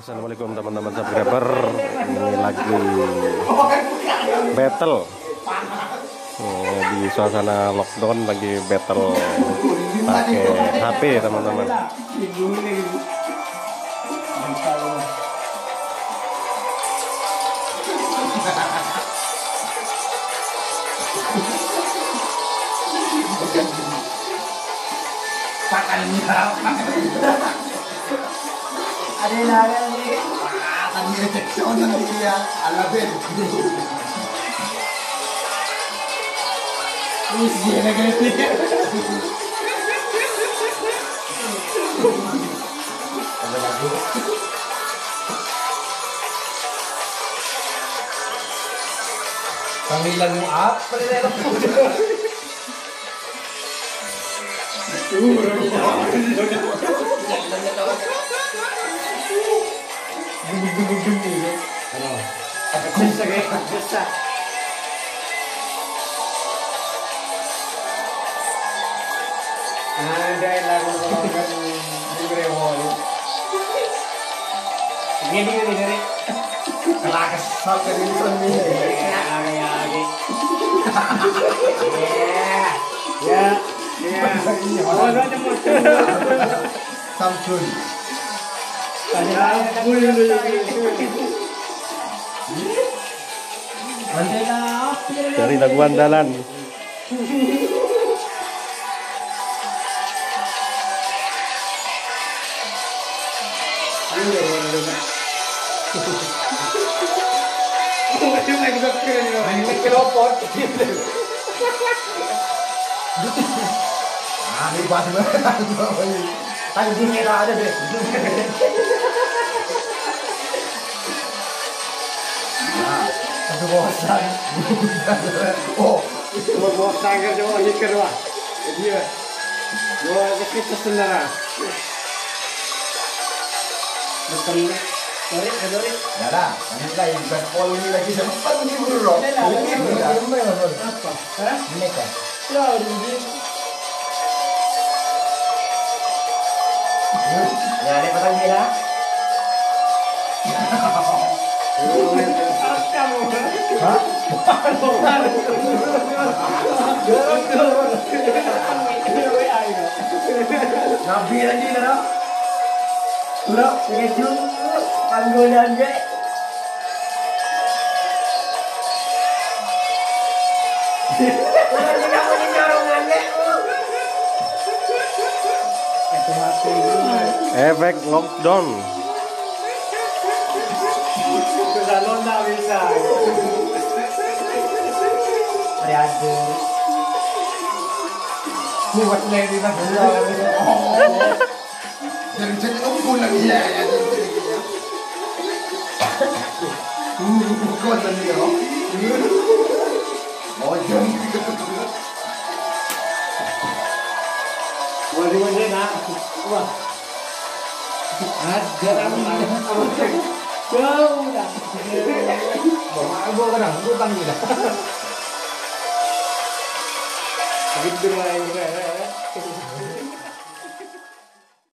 Assalamualaikum teman-teman subscriber. Ini lagi battle di suasana lockdown, lagi battle pakai HP teman-teman. Ada naga nih. Akan detection nanti dia alabel. Usia negeri. Ada lagu. Panggilan mo apa rin ako? Ada lagu ini dari kelakas sampai di sini ya oh ada motor Samsung Dari lagu andalan. ada deh. Satu bosan. Oh, bosan kerja ini kerja. Dia, gua kita sendiri. Betul. Sorry. Ya dah, ini lagi basketball ini lagi sempat nih bro. Apa? Hah? Ini kan. Ya, ini. Ya, ada petang dia. Hah? Nabi lagi kan? Udah, keju, panggolan je. Orang kita punya dorongan je. Itu mati dulu. Efek lockdown. Salon tak bisa. Ada. Ini buat lagi nak Jadi kumpul lagi ya. Kau tadi ya. Oh jangan. Wali nak. Wah. Ada orang. Jauh dah. Bawa kadang, gua panggil dah. Begitu lah.